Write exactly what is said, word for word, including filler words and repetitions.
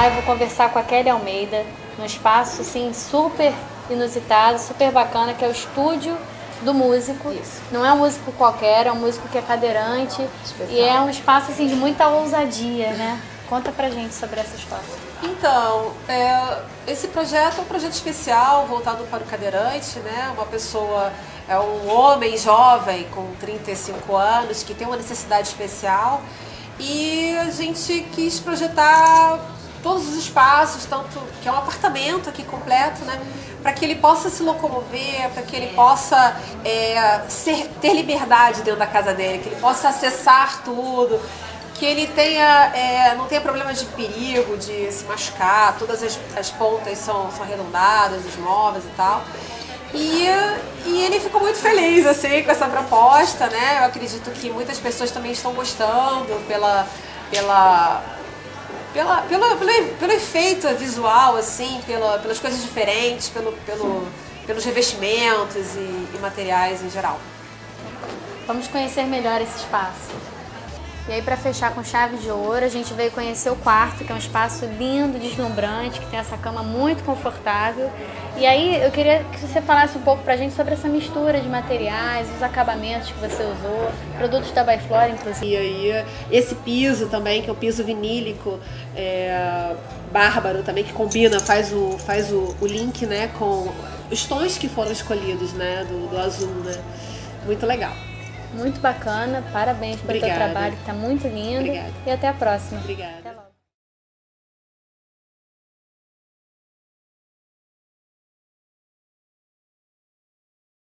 lá e vou conversar com a Kelly Almeida, num espaço assim, super inusitado, super bacana, que é o estúdio do músico. Isso. Não é um músico qualquer, é um músico que é cadeirante. Especial. E é um espaço assim, de muita ousadia, né? Conta pra gente sobre essa história. Então, é, esse projeto é um projeto especial, voltado para o cadeirante, né? Uma pessoa, é um homem jovem com trinta e cinco anos, que tem uma necessidade especial, e a gente quis projetar todos os espaços, tanto que é um apartamento aqui completo, né? Para que ele possa se locomover, para que ele possa é, ser, ter liberdade dentro da casa dele, que ele possa acessar tudo, que ele tenha, é, não tenha problema de perigo, de se machucar, todas as, as pontas são, são arredondadas, os móveis e tal. E, e ele ficou muito feliz assim, com essa proposta, né? Eu acredito que muitas pessoas também estão gostando pela, pela, pela, pela, pelo, pelo efeito visual, assim, pela, pelas coisas diferentes, pelo, pelo, pelos revestimentos e, e materiais em geral. Vamos conhecer melhor esse espaço. E aí, para fechar com chave de ouro, a gente veio conhecer o quarto, que é um espaço lindo, deslumbrante, que tem essa cama muito confortável. E aí, eu queria que você falasse um pouco pra gente sobre essa mistura de materiais, os acabamentos que você usou, produtos da By Flora, inclusive. E aí, esse piso também, que é o piso vinílico, é, bárbaro também, que combina, faz o, faz o, o link, né, com os tons que foram escolhidos, né, do, do azul, né. Muito legal. Muito bacana, parabéns pelo teu trabalho, que está muito lindo. Obrigada. E até a próxima. Obrigada.